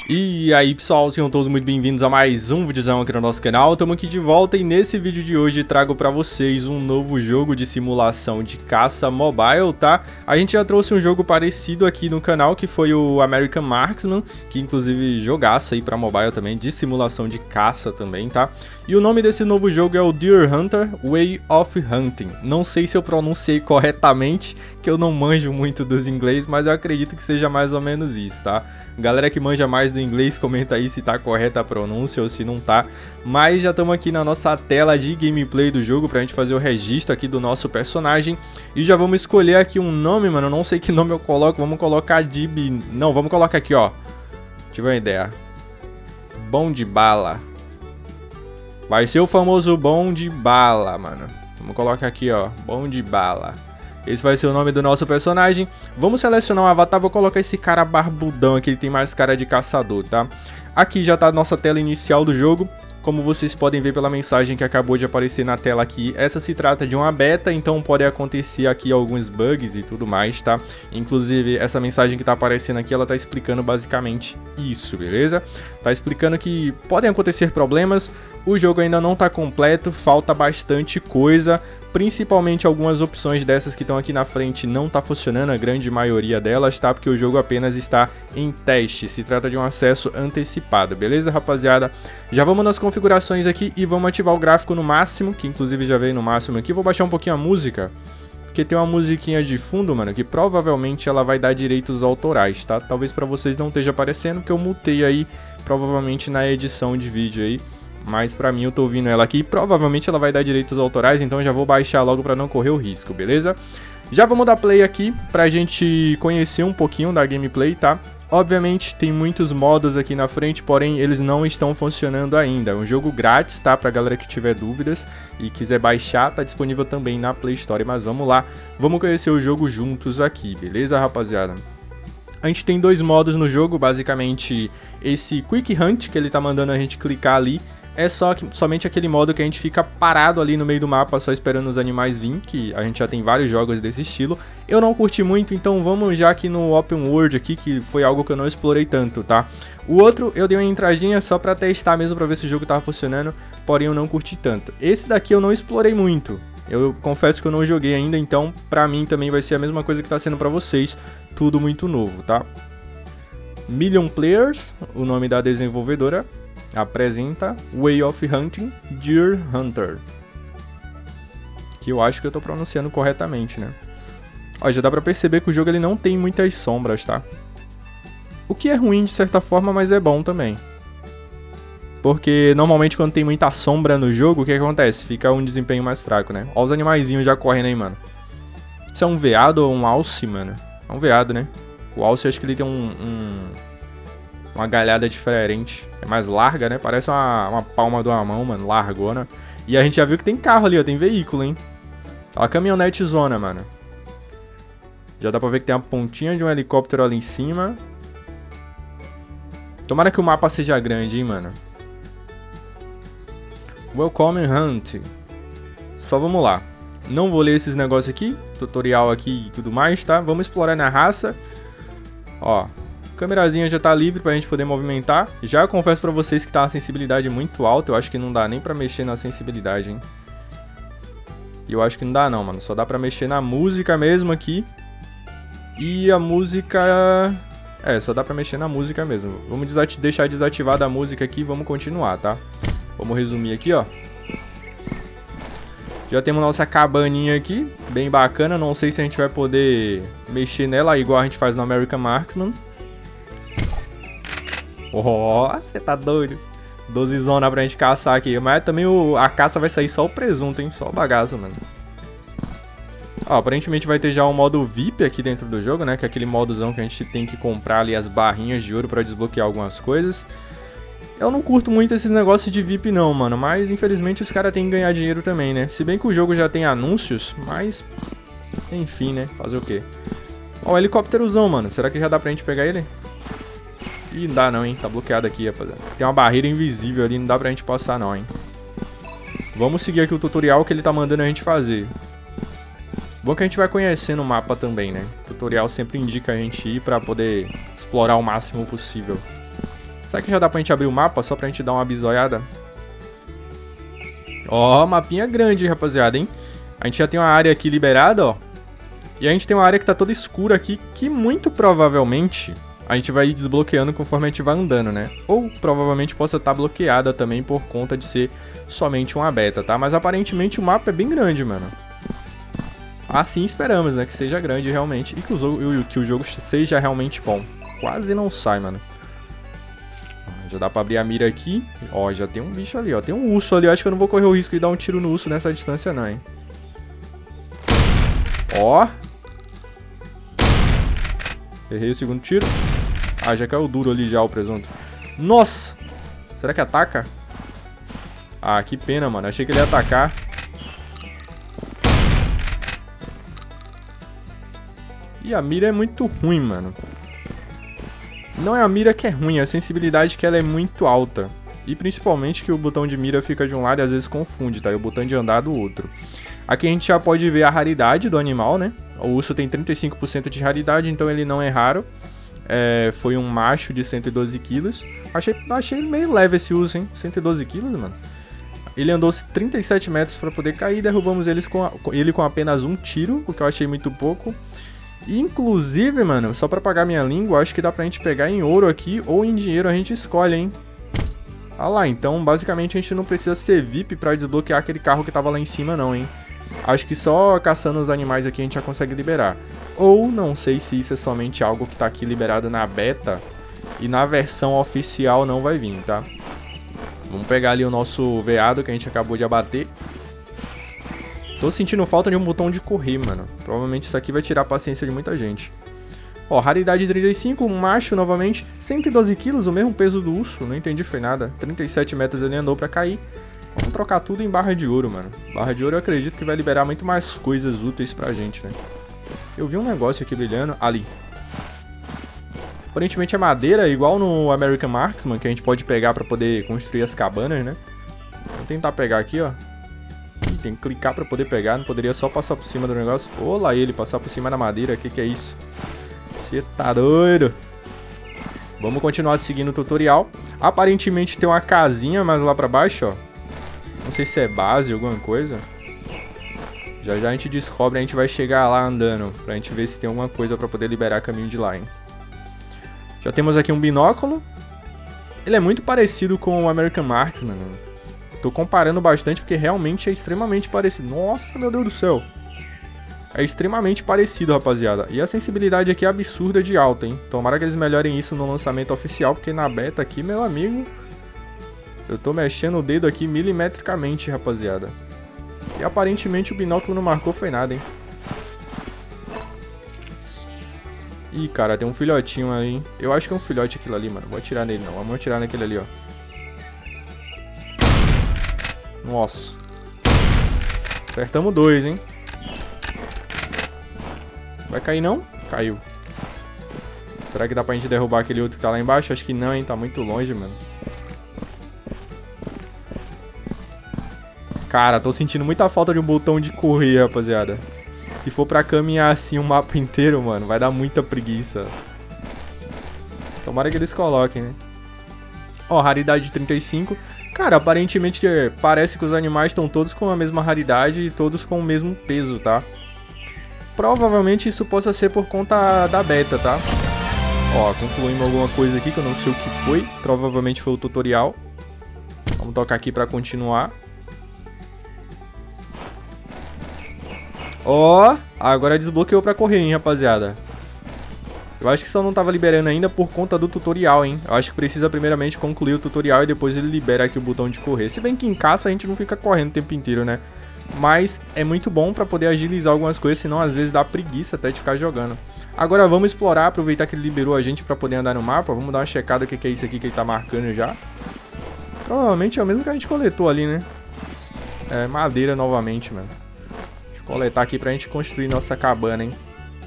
E aí pessoal, sejam todos muito bem-vindos a mais um vídeozão aqui no nosso canal. Estamos aqui de volta e nesse vídeo de hoje trago para vocês um novo jogo de simulação de caça mobile, tá? A gente já trouxe um jogo parecido aqui no canal, que foi o American Marksman, que inclusive jogaço aí para mobile também, de simulação de caça também, tá? E o nome desse novo jogo é o Deer Hunter Way of Hunting. Não sei se eu pronunciei corretamente, que eu não manjo muito dos inglês, mas eu acredito que seja mais ou menos isso, tá? Galera que manja mais do inglês, comenta aí se tá correta a pronúncia ou se não tá. Mas já estamos aqui na nossa tela de gameplay do jogo pra gente fazer o registro aqui do nosso personagem. E já vamos escolher aqui um nome, mano, não sei que nome eu coloco, vamos colocar Dib... Não, vamos colocar aqui, ó. Tive uma ideia. Bom de bala. Vai ser o famoso bom de bala, mano. Vamos colocar aqui, ó, bom de bala. Esse vai ser o nome do nosso personagem. Vamos selecionar um avatar, vou colocar esse cara barbudão aqui, ele tem mais cara de caçador, tá? Aqui já tá a nossa tela inicial do jogo. Como vocês podem ver pela mensagem que acabou de aparecer na tela aqui, essa se trata de uma beta, então pode acontecer aqui alguns bugs e tudo mais, tá? Inclusive, essa mensagem que tá aparecendo aqui, ela tá explicando basicamente isso, beleza? Tá explicando que podem acontecer problemas, o jogo ainda não tá completo, falta bastante coisa, principalmente algumas opções dessas que estão aqui na frente não tá funcionando, a grande maioria delas, tá? Porque o jogo apenas está em teste, se trata de um acesso antecipado, beleza, rapaziada? Já vamos nas configurações aqui e vamos ativar o gráfico no máximo, que inclusive já veio no máximo aqui. Vou baixar um pouquinho a música, porque tem uma musiquinha de fundo, mano, que provavelmente ela vai dar direitos autorais, tá? Talvez pra vocês não esteja aparecendo, porque eu mutei aí, provavelmente na edição de vídeo aí. Mas pra mim eu tô ouvindo ela aqui, provavelmente ela vai dar direitos autorais, então já vou baixar logo pra não correr o risco, beleza? Já vamos dar play aqui pra gente conhecer um pouquinho da gameplay, tá? Obviamente tem muitos modos aqui na frente, porém eles não estão funcionando ainda. É um jogo grátis, tá? Pra galera que tiver dúvidas e quiser baixar, tá disponível também na Play Store. Mas vamos lá, vamos conhecer o jogo juntos aqui, beleza, rapaziada? A gente tem dois modos no jogo, basicamente esse Quick Hunt, que ele tá mandando a gente clicar ali. É somente aquele modo que a gente fica parado ali no meio do mapa só esperando os animais vir, que a gente já tem vários jogos desse estilo. Eu não curti muito, então vamos já aqui no Open World aqui, que foi algo que eu não explorei tanto, tá? O outro eu dei uma entradinha só pra testar mesmo, pra ver se o jogo tava funcionando, porém eu não curti tanto. Esse daqui eu não explorei muito, eu confesso que eu não joguei ainda, então pra mim também vai ser a mesma coisa que tá sendo pra vocês, tudo muito novo, tá? Million Players, o nome da desenvolvedora, apresenta Way of Hunting Deer Hunter, que eu acho que eu tô pronunciando corretamente, né? Ó, já dá pra perceber que o jogo ele não tem muitas sombras, tá? O que é ruim de certa forma, mas é bom também. Porque normalmente quando tem muita sombra no jogo, o que acontece? Fica um desempenho mais fraco, né? Ó os animaizinhos já correndo aí, mano. Isso é um veado ou um alce, mano? É um veado, né? O alce acho que ele tem uma galhada diferente, é mais larga, né? Parece uma palma de uma mão, mano, largona. E a gente já viu que tem carro ali, ó, tem veículo, hein? Ó, a caminhonete zona, mano. Já dá pra ver que tem uma pontinha de um helicóptero ali em cima. Tomara que o mapa seja grande, hein, mano. Welcome Hunt. Só vamos lá. Não vou ler esses negócios aqui, tutorial aqui e tudo mais, tá? Vamos explorar na raça. Ó. A câmerazinha já tá livre pra gente poder movimentar. Já confesso pra vocês que tá uma sensibilidade muito alta. Eu acho que não dá nem pra mexer na sensibilidade, hein. E eu acho que não dá não, mano. Só dá pra mexer na música mesmo aqui. E a música... só dá pra mexer na música mesmo. Vamos deixar desativada a música aqui e vamos continuar, tá? Vamos resumir aqui, ó. Já temos nossa cabaninha aqui. Bem bacana. Não sei se a gente vai poder mexer nela igual a gente faz no American Marksman. Você tá doido? 12 zona pra gente caçar aqui. Mas também a caça vai sair só o presunto, hein? Só o bagaço, mano. Ó, aparentemente vai ter já um modo VIP aqui dentro do jogo, né? Que é aquele modozão que a gente tem que comprar ali as barrinhas de ouro pra desbloquear algumas coisas. Eu não curto muito esses negócios de VIP não, mano. Mas infelizmente os caras têm que ganhar dinheiro também, né? Se bem que o jogo já tem anúncios, mas... enfim, né? Fazer o quê? Ó, o helicópterozão, mano. Será que já dá pra gente pegar ele? Ih, não dá não, hein? Tá bloqueado aqui, rapaziada. Tem uma barreira invisível ali, não dá pra gente passar não, hein? Vamos seguir aqui o tutorial que ele tá mandando a gente fazer. Bom que a gente vai conhecendo o mapa também, né? O tutorial sempre indica a gente ir pra poder explorar o máximo possível. Será que já dá pra gente abrir o mapa só pra gente dar uma bisoiada? Ó, mapinha grande, rapaziada, hein? A gente já tem uma área aqui liberada, ó. E a gente tem uma área que tá toda escura aqui, que muito provavelmente a gente vai desbloqueando conforme a gente vai andando, né? Ou provavelmente possa estar bloqueada também por conta de ser somente uma beta, tá? Mas aparentemente o mapa é bem grande, mano. Assim esperamos, né? Que seja grande realmente e que o jogo seja realmente bom. Quase não sai, mano. Já dá pra abrir a mira aqui. Ó, já tem um bicho ali, ó. Tem um urso ali. Eu acho que eu não vou correr o risco de dar um tiro no urso nessa distância, não, hein. Ó. Errei o segundo tiro. Ah, já caiu duro ali já o presunto. Nossa! Será que ataca? Ah, que pena, mano. Achei que ele ia atacar. E a mira é muito ruim, mano. Não é a mira que é ruim, é a sensibilidade que ela é muito alta. E principalmente que o botão de mira fica de um lado e às vezes confunde, tá? E o botão de andar do outro. Aqui a gente já pode ver a raridade do animal, né? O urso tem 35% de raridade, então ele não é raro. Foi um macho de 112 quilos. Achei meio leve esse urso, hein? 112 quilos, mano. Ele andou 37 metros pra poder cair. Derrubamos ele com apenas um tiro, o que eu achei muito pouco. Inclusive, mano, só pra pagar minha língua, acho que dá pra gente pegar em ouro aqui ou em dinheiro, a gente escolhe, hein? Ah lá, então basicamente a gente não precisa ser VIP pra desbloquear aquele carro que tava lá em cima não, hein? Acho que só caçando os animais aqui a gente já consegue liberar. Ou não sei se isso é somente algo que tá aqui liberado na beta e na versão oficial não vai vir, tá? Vamos pegar ali o nosso veado que a gente acabou de abater. Tô sentindo falta de um botão de correr, mano. Provavelmente isso aqui vai tirar a paciência de muita gente. Ó, raridade 35, um macho novamente. 112 quilos, o mesmo peso do urso. Não entendi, foi nada. 37 metros ele andou pra cair. Vamos trocar tudo em barra de ouro, mano. Barra de ouro eu acredito que vai liberar muito mais coisas úteis pra gente, né? Eu vi um negócio aqui brilhando. Ali. Aparentemente é madeira, igual no American Marksman, que a gente pode pegar pra poder construir as cabanas, né? Vou tentar pegar aqui, ó. Tem que clicar pra poder pegar, não poderia só passar por cima do negócio. Olha ele, passar por cima da madeira, que é isso? Você tá doido? Vamos continuar seguindo o tutorial. Aparentemente tem uma casinha mais lá pra baixo, ó. Não sei se é base, alguma coisa. Já já a gente descobre, a gente vai chegar lá andando, pra gente ver se tem alguma coisa pra poder liberar caminho de lá, hein. Já temos aqui um binóculo. Ele é muito parecido com o American Marksman, mano. Tô comparando bastante porque realmente é extremamente parecido. Nossa, meu Deus do céu. É extremamente parecido, rapaziada. E a sensibilidade aqui é absurda de alta, hein? Tomara que eles melhorem isso no lançamento oficial, porque na beta aqui, meu amigo, eu tô mexendo o dedo aqui milimetricamente, rapaziada. E aparentemente o binóculo não marcou foi nada, hein? Ih, cara, tem um filhotinho aí, hein? Eu acho que é um filhote aquilo ali, mano. Vou atirar nele não, vamos atirar naquele ali, ó. Nossa. Acertamos 2, hein? Vai cair não? Caiu. Será que dá pra gente derrubar aquele outro que tá lá embaixo? Acho que não, hein? Tá muito longe, mano. Cara, tô sentindo muita falta de um botão de correr, rapaziada. Se for pra caminhar assim o mapa inteiro, mano, vai dar muita preguiça. Tomara que eles coloquem, né? Ó, raridade de 35. Cara, aparentemente parece que os animais estão todos com a mesma raridade e todos com o mesmo peso, tá? Provavelmente isso possa ser por conta da beta, tá? Ó, concluímos alguma coisa aqui que eu não sei o que foi. Provavelmente foi o tutorial. Vamos tocar aqui pra continuar. Ó, agora desbloqueou pra correr, hein, rapaziada. Eu acho que só não tava liberando ainda por conta do tutorial, hein. Eu acho que precisa primeiramente concluir o tutorial e depois ele libera aqui o botão de correr. Se bem que em caça a gente não fica correndo o tempo inteiro, né? Mas é muito bom pra poder agilizar algumas coisas, senão às vezes dá preguiça até de ficar jogando. Agora vamos explorar, aproveitar que ele liberou a gente pra poder andar no mapa. Vamos dar uma checada o que é isso aqui que ele tá marcando já. Provavelmente é o mesmo que a gente coletou ali, né? É, madeira novamente, mano. Deixa eu coletar aqui pra gente construir nossa cabana, hein.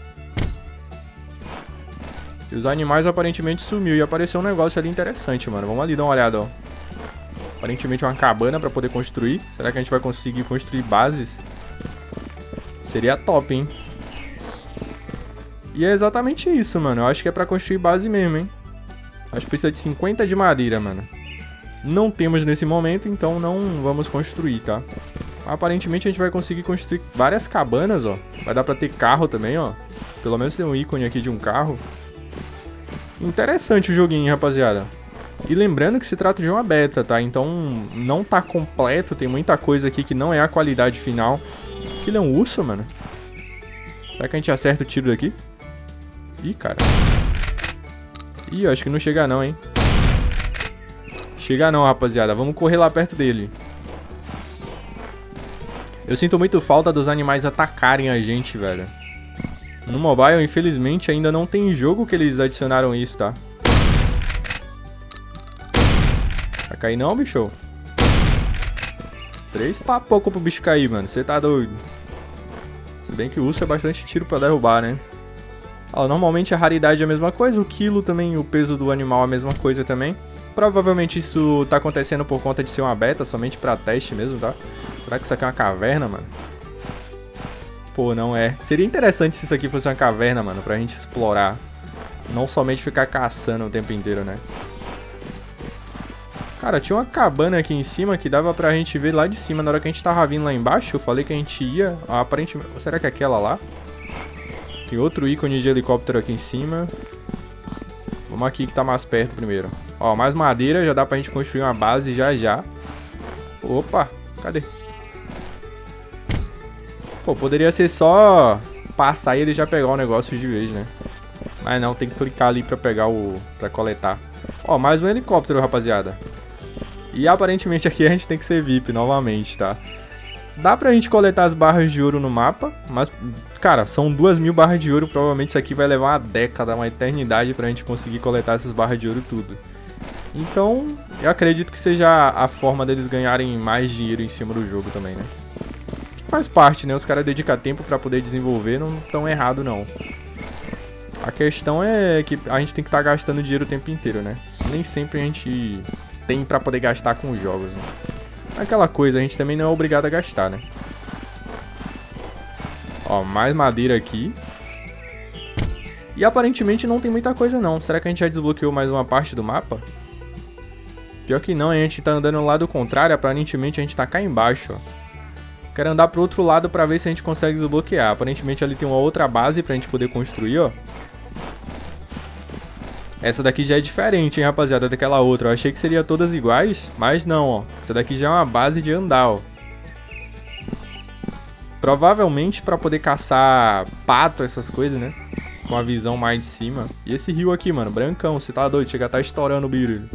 E os animais aparentemente sumiu e apareceu um negócio ali interessante, mano. Vamos ali dar uma olhada, ó. Aparentemente uma cabana pra poder construir. Será que a gente vai conseguir construir bases? Seria top, hein? E é exatamente isso, mano. Eu acho que é pra construir base mesmo, hein? Acho que precisa de 50 de madeira, mano. Não temos nesse momento, então não vamos construir, tá? Aparentemente a gente vai conseguir construir várias cabanas, ó. Vai dar pra ter carro também, ó. Pelo menos tem um ícone aqui de um carro. Interessante o joguinho, rapaziada. E lembrando que se trata de uma beta, tá? Então não tá completo, tem muita coisa aqui que não é a qualidade final. Aquilo é um urso, mano? Será que a gente acerta o tiro daqui? Ih, cara. Ih, eu acho que não chega não, hein? Chega não, rapaziada. Vamos correr lá perto dele. Eu sinto muito falta dos animais atacarem a gente, velho. No mobile, infelizmente, ainda não tem jogo que eles adicionaram isso, tá? Vai cair não, bicho? 3 pra pouco pro bicho cair, mano. Você tá doido. Se bem que o urso é bastante tiro pra derrubar, né? Ó, normalmente a raridade é a mesma coisa. O quilo também, o peso do animal é a mesma coisa também. Provavelmente isso tá acontecendo por conta de ser uma beta, somente pra teste mesmo, tá? Será que isso aqui é uma caverna, mano? Pô, não é. Seria interessante se isso aqui fosse uma caverna, mano, pra gente explorar. Não somente ficar caçando o tempo inteiro, né? Cara, tinha uma cabana aqui em cima que dava pra gente ver lá de cima. Na hora que a gente tava vindo lá embaixo, eu falei que a gente ia... aparentemente... Será que é aquela lá? Tem outro ícone de helicóptero aqui em cima. Vamos aqui que tá mais perto primeiro. Ó, mais madeira. Já dá pra gente construir uma base já já. Opa, cadê? Pô, poderia ser só passar e ele já pegar o negócio de vez, né? Mas não, tem que clicar ali pra pegar o... pra coletar. Ó, mais um helicóptero, rapaziada. E aparentemente aqui a gente tem que ser VIP novamente, tá? Dá pra gente coletar as barras de ouro no mapa, mas, cara, são 2.000 barras de ouro. Provavelmente isso aqui vai levar uma década, uma eternidade pra gente conseguir coletar essas barras de ouro tudo. Então, eu acredito que seja a forma deles ganharem mais dinheiro em cima do jogo também, né? Faz parte, né? Os caras dedicam tempo pra poder desenvolver, não tão errado não. A questão é que a gente tem que estar gastando dinheiro o tempo inteiro, né? Nem sempre a gente tem pra poder gastar com os jogos, né? Aquela coisa, a gente também não é obrigado a gastar, né? Ó, mais madeira aqui. E aparentemente não tem muita coisa não. Será que a gente já desbloqueou mais uma parte do mapa? Pior que não, a gente tá andando no lado contrário. Aparentemente a gente tá cá embaixo, ó. Quero andar pro outro lado pra ver se a gente consegue desbloquear. Aparentemente ali tem uma outra base pra gente poder construir, ó. Essa daqui já é diferente, hein, rapaziada, daquela outra. Eu achei que seria todas iguais, mas não, ó. Essa daqui já é uma base de andar, ó. Provavelmente pra poder caçar pato, essas coisas, né? Com a visão mais de cima. E esse rio aqui, mano, brancão, você tá doido? Chega a tá estourando o birilho.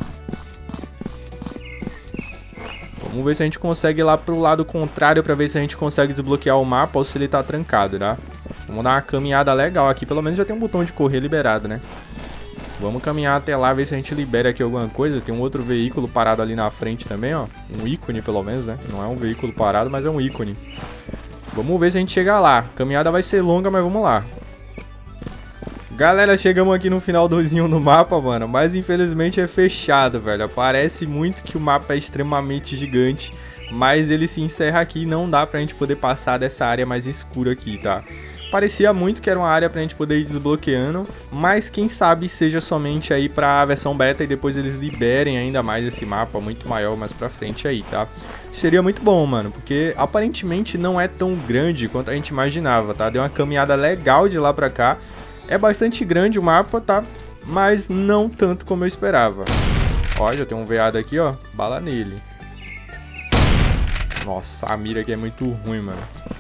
Vamos ver se a gente consegue ir lá pro lado contrário pra ver se a gente consegue desbloquear o mapa ou se ele tá trancado, tá? Vamos dar uma caminhada legal aqui. Pelo menos já tem um botão de correr liberado, né? Vamos caminhar até lá, ver se a gente libera aqui alguma coisa. Tem um outro veículo parado ali na frente também, ó. Um ícone, pelo menos, né? Não é um veículo parado, mas é um ícone. Vamos ver se a gente chega lá. A caminhada vai ser longa, mas vamos lá. Galera, chegamos aqui no finalzinho do mapa, mano. Mas infelizmente é fechado, velho. Parece muito que o mapa é extremamente gigante, mas ele se encerra aqui e não dá pra gente poder passar dessa área mais escura aqui, tá? Parecia muito que era uma área pra gente poder ir desbloqueando, mas quem sabe seja somente aí pra versão beta e depois eles liberem ainda mais esse mapa muito maior mais pra frente aí, tá? Seria muito bom, mano, porque aparentemente não é tão grande quanto a gente imaginava, tá? Deu uma caminhada legal de lá pra cá. É bastante grande o mapa, tá? Mas não tanto como eu esperava. Ó, já tem um veado aqui, ó. Bala nele. Nossa, a mira aqui é muito ruim, mano.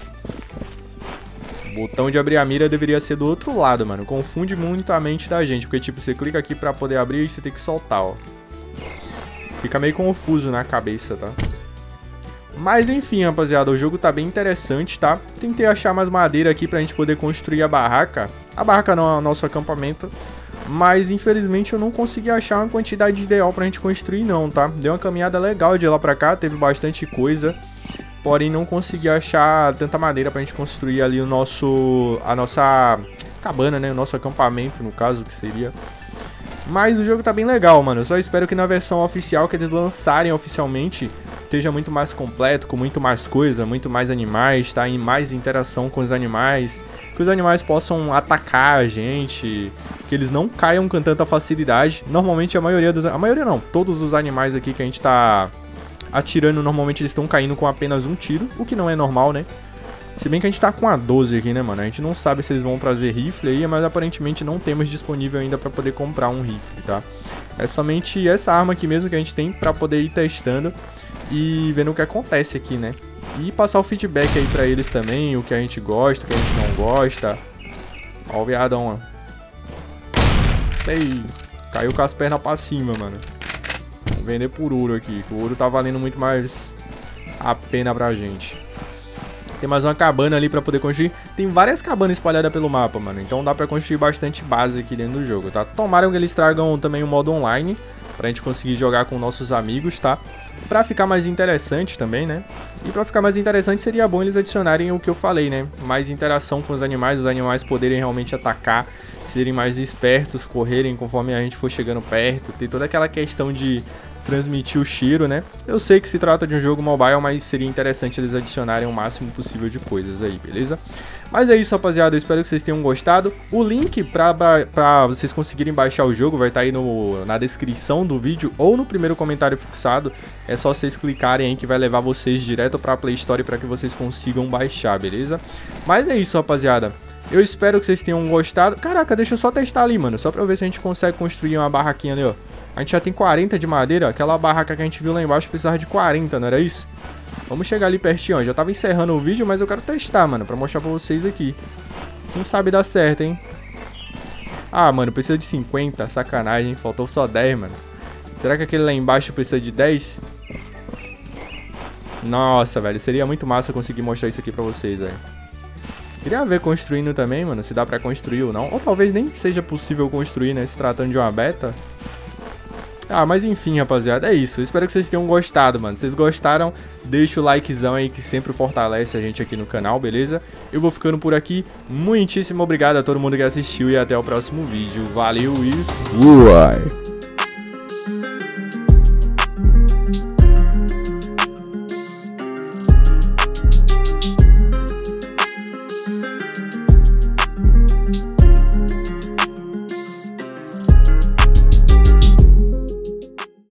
O botão de abrir a mira deveria ser do outro lado, mano. Confunde muito a mente da gente. Porque, tipo, você clica aqui pra poder abrir e você tem que soltar, ó. Fica meio confuso na cabeça, tá? Mas, enfim, rapaziada. O jogo tá bem interessante, tá? Tentei achar mais madeira aqui pra gente poder construir a barraca. A barraca não é o nosso acampamento. Mas, infelizmente, eu não consegui achar uma quantidade ideal pra gente construir, não, tá? Deu uma caminhada legal de lá pra cá. Teve bastante coisa. Porém, não consegui achar tanta madeira pra gente construir ali a nossa cabana, né? O nosso acampamento, no caso, que seria. Mas o jogo tá bem legal, mano. Eu só espero que na versão oficial que eles lançarem oficialmente esteja muito mais completo, com muito mais coisa, muito mais animais, tá? E mais interação com os animais. que os animais possam atacar a gente, que eles não caiam com tanta facilidade. Normalmente a maioria não, todos os animais aqui que a gente tá atirando, normalmente eles estão caindo com apenas um tiro, o que não é normal, né? Se bem que a gente tá com a 12 aqui, né, mano? A gente não sabe se eles vão trazer rifle aí, mas aparentemente não temos disponível ainda pra poder comprar um rifle, tá? É somente essa arma aqui mesmo que a gente tem pra poder ir testando e vendo o que acontece aqui, né? E passar o feedback aí pra eles também, o que a gente gosta, o que a gente não gosta. Ó o viadão, ó. Ei, caiu com as pernas pra cima, mano. Vou vender por ouro aqui, que o ouro tá valendo muito mais a pena pra gente. Tem mais uma cabana ali pra poder construir. Tem várias cabanas espalhadas pelo mapa, mano. Então dá pra construir bastante base aqui dentro do jogo, tá? Tomara que eles tragam também o modo online pra gente conseguir jogar com nossos amigos, tá? Pra ficar mais interessante também, né? E pra ficar mais interessante seria bom eles adicionarem o que eu falei, né? Mais interação com os animais poderem realmente atacar, serem mais espertos, correrem conforme a gente for chegando perto, ter toda aquela questão de transmitir o cheiro, né? Eu sei que se trata de um jogo mobile, mas seria interessante eles adicionarem o máximo possível de coisas aí, beleza? Mas é isso, rapaziada, eu espero que vocês tenham gostado. O link pra vocês conseguirem baixar o jogo vai estar aí na descrição do vídeo ou no primeiro comentário fixado. É só vocês clicarem aí que vai levar vocês direto pra Play Store para que vocês consigam baixar, beleza? Mas é isso, rapaziada. Eu espero que vocês tenham gostado. Caraca, deixa eu só testar ali, mano, só pra ver se a gente consegue construir uma barraquinha ali, ó. A gente já tem 40 de madeira, aquela barraca que a gente viu lá embaixo precisava de 40, não era isso? Vamos chegar ali pertinho, ó. Já tava encerrando o vídeo, mas eu quero testar, mano, pra mostrar pra vocês aqui. Quem sabe dá certo, hein? Ah, mano, precisa de 50, sacanagem, faltou só 10, mano. Será que aquele lá embaixo precisa de 10? Nossa, velho, seria muito massa conseguir mostrar isso aqui pra vocês, velho. Queria ver construindo também, mano, se dá pra construir ou não. Ou talvez nem seja possível construir, né, se tratando de uma beta. Ah, mas enfim, rapaziada, é isso. Eu espero que vocês tenham gostado, mano. Se vocês gostaram, deixa o likezão aí que sempre fortalece a gente aqui no canal, beleza? Eu vou ficando por aqui. Muitíssimo obrigado a todo mundo que assistiu e até o próximo vídeo. Valeu e... Uai!